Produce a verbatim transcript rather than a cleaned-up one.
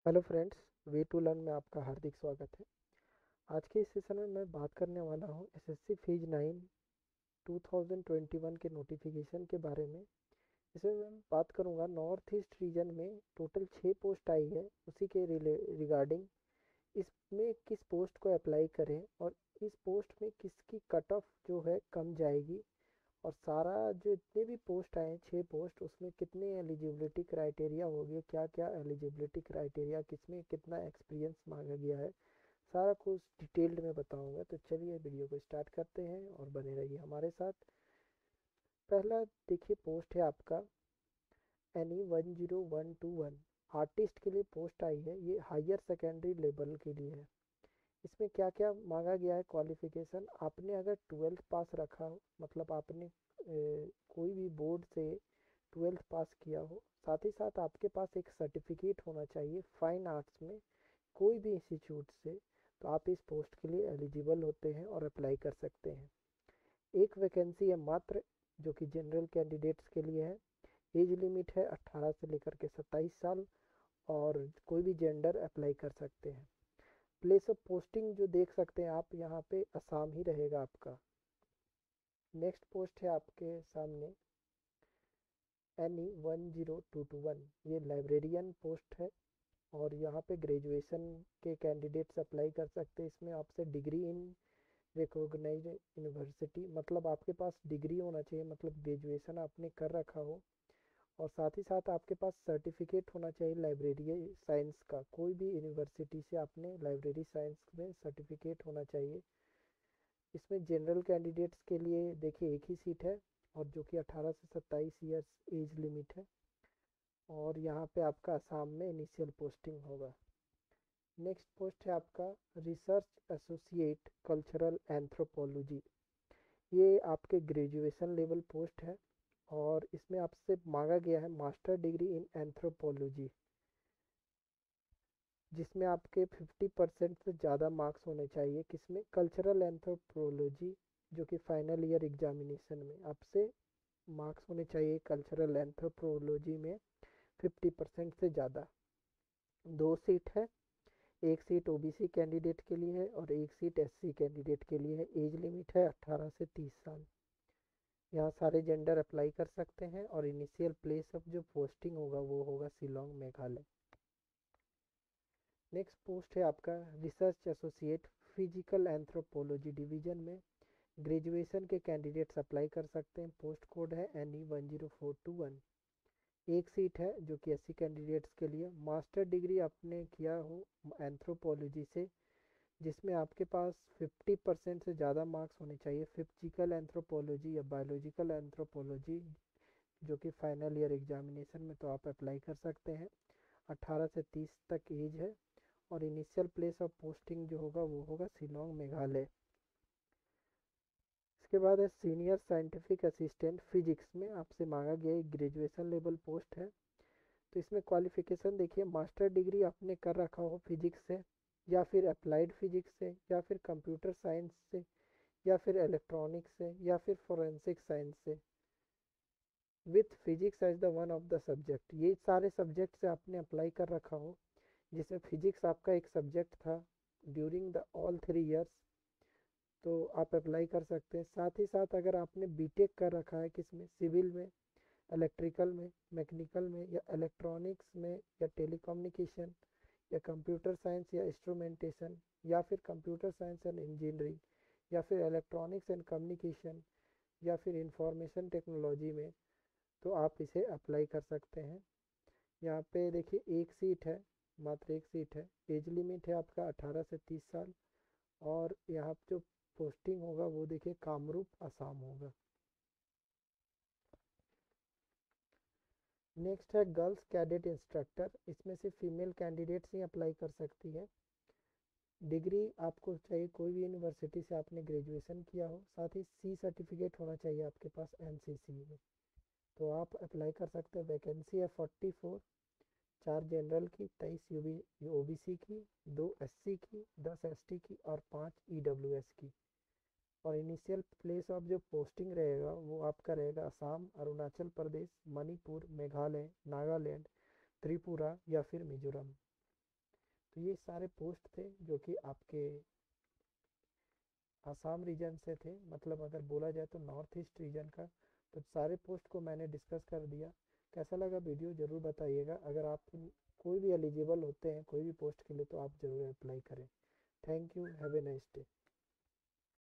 Hello friends, way to learn में आपका हार्दिक स्वागत है। आज के इस सेशन में मैं बात करने वाला हूँ SSC phase nine two thousand twenty one के नोटिफिकेशन के बारे में। इसमें मैं बात करूँगा नॉर्थ ईस्ट रीजन में टोटल छः पोस्ट आई है, उसी के रिगार्डिंग इसमें किस पोस्ट को अप्लाई करें और इस पोस्ट में किसकी कट ऑफ जो है कम जाएगी, और सारा जो इतने भी पोस्ट आए हैं छः पोस्ट, उसमें कितने एलिजिबिलिटी क्राइटेरिया हो गए, क्या क्या एलिजिबिलिटी क्राइटेरिया, किसमें कितना एक्सपीरियंस मांगा गया है, सारा कुछ डिटेल्ड में बताऊंगा। तो चलिए वीडियो को स्टार्ट करते हैं और बने रहिए हमारे साथ। पहला देखिए पोस्ट है आपका N E one zero one two one, artist के लिए पोस्ट आई है। ये हायर सेकेंडरी लेवल के लिए है। इसमें क्या क्या मांगा गया है क्वालिफिकेशन, आपने अगर ट्वेल्थ पास रखा हो, मतलब आपने ए, कोई भी बोर्ड से ट्वेल्थ पास किया हो, साथ ही साथ आपके पास एक सर्टिफिकेट होना चाहिए फाइन आर्ट्स में कोई भी इंस्टीट्यूट से, तो आप इस पोस्ट के लिए एलिजिबल होते हैं और अप्लाई कर सकते हैं। एक वैकेंसी है मात्र, जो कि जनरल कैंडिडेट्स के लिए है। एज लिमिट है अट्ठारह से लेकर के सत्ताईस साल, और कोई भी जेंडर अप्लाई कर सकते हैं। प्लेस ऑफ पोस्टिंग जो देख सकते हैं आप यहाँ पे असम ही रहेगा आपका। नेक्स्ट पोस्ट है आपके सामने N E one zero two two one, ये लाइब्रेरियन पोस्ट है, और यहाँ पे ग्रेजुएशन के कैंडिडेट्स अप्लाई कर सकते हैं। इसमें आपसे डिग्री इन रिकॉग्नाइज्ड यूनिवर्सिटी, मतलब आपके पास डिग्री होना चाहिए, मतलब ग्रेजुएशन आपने कर रखा हो, और साथ ही साथ आपके पास सर्टिफिकेट होना चाहिए लाइब्रेरी साइंस का, कोई भी यूनिवर्सिटी से आपने लाइब्रेरी साइंस में सर्टिफिकेट होना चाहिए। इसमें जनरल कैंडिडेट्स के लिए देखिए एक ही सीट है, और जो कि अठारह से सत्ताईस ईयर्स एज लिमिट है, और यहाँ पे आपका असम में इनिशियल पोस्टिंग होगा। नेक्स्ट पोस्ट है आपका रिसर्च एसोसिएट कल्चरल एंथ्रोपोलॉजी, ये आपके ग्रेजुएशन लेवल पोस्ट है, और इसमें आपसे मांगा गया है मास्टर डिग्री इन एंथ्रोपोलॉजी, जिसमें आपके फिफ्टी परसेंट से ज़्यादा मार्क्स होने चाहिए। किसमें? कल्चरल एंथ्रोपोलॉजी, जो कि फाइनल ईयर एग्जामिनेशन में आपसे मार्क्स होने चाहिए कल्चरल एंथ्रोपोलॉजी में फिफ्टी परसेंट से ज़्यादा। दो सीट है, एक सीट ओबीसी कैंडिडेट के लिए है और एक सीट एससी कैंडिडेट के लिए है। एज लिमिट है अट्ठारह से तीस साल। यहाँ सारे जेंडर अप्लाई कर सकते हैं, और इनिशियल प्लेस ऑफ जो पोस्टिंग होगा वो होगा शिलोंग मेघालय। नेक्स्ट पोस्ट है आपका research associate physical anthropology division में, ग्रेजुएशन के कैंडिडेट्स अप्लाई कर सकते हैं। पोस्ट कोड है N E one zero four two one. एक सीट है जो कि एससी कैंडिडेट्स के लिए। मास्टर डिग्री आपने किया हो एंथ्रोपोलॉजी से, जिसमें आपके पास फिफ्टी परसेंट से ज़्यादा मार्क्स होने चाहिए फिजिकल एंथ्रोपोलॉजी या बायोलॉजिकल एंथ्रोपोलॉजी, जो कि फाइनल ईयर एग्जामिनेशन में, तो आप अप्लाई कर सकते हैं। अट्ठारह से तीस तक एज है, और इनिशियल प्लेस ऑफ पोस्टिंग जो होगा वो होगा शिलोंग मेघालय। इसके बाद है सीनियर साइंटिफिक असिस्टेंट फिजिक्स में, आपसे मांगा गया एक ग्रेजुएशन लेवल पोस्ट है। तो इसमें क्वालिफिकेशन देखिए, मास्टर डिग्री आपने कर रखा हो फिजिक्स से, या फिर अप्लाइड फिजिक्स से, या फिर कंप्यूटर साइंस से, या फिर इलेक्ट्रॉनिक्स से, या फिर फोरेंसिक साइंस से, with physics as the one of the subject. ये सारे सब्जेक्ट से आपने अप्लाई कर रखा हो, जिसमें फिजिक्स आपका एक सब्जेक्ट था during the all three years, तो आप अप्लाई कर सकते हैं। साथ ही साथ अगर आपने बीटेक कर रखा है किसमें, सिविल में, इलेक्ट्रिकल में, मैकेनिकल में, या इलेक्ट्रॉनिक्स में, या टेलीकम्युनिकेशन, या कंप्यूटर साइंस या इंस्ट्रूमेंटेशन, या फिर कंप्यूटर साइंस एंड इंजीनियरिंग, या फिर इलेक्ट्रॉनिक्स एंड कम्युनिकेशन, या फिर इंफॉर्मेशन टेक्नोलॉजी में, तो आप इसे अप्लाई कर सकते हैं। यहाँ पे देखिए एक सीट है, मात्र एक सीट है। एज लिमिट है आपका अठारह से तीस साल, और यहाँ जो पोस्टिंग होगा वो देखिए कामरूप असम होगा। नेक्स्ट है गर्ल्स कैडेट इंस्ट्रक्टर, इसमें से फीमेल कैंडिडेट्स ही अप्लाई कर सकती है। डिग्री आपको चाहिए कोई भी यूनिवर्सिटी से आपने ग्रेजुएशन किया हो, साथ ही सी सर्टिफिकेट होना चाहिए आपके पास एनसीसी में, तो आप अप्लाई कर सकते हैं। वैकेंसी है फोर्टी फोर, चार जनरल की, तेईस यूबी ओबीसी की, दो एससी की, दस एसटी की, और पाँच ईडब्ल्यूएस की। और इनिशियल प्लेस ऑफ जो पोस्टिंग रहेगा वो आपका रहेगा असम, अरुणाचल प्रदेश, मणिपुर, मेघालय, नागालैंड, त्रिपुरा, या फिर मिजोरम। तो ये सारे पोस्ट थे जो कि आपके आसाम रीजन से थे, मतलब अगर बोला जाए तो नॉर्थ ईस्ट रीजन का। तो सारे पोस्ट को मैंने डिस्कस कर दिया। कैसा लगा वीडियो ज़रूर बताइएगा। अगर आप कोई भी एलिजिबल होते हैं कोई भी पोस्ट के लिए तो आप ज़रूर अप्लाई करें। Thank you, have a nice day.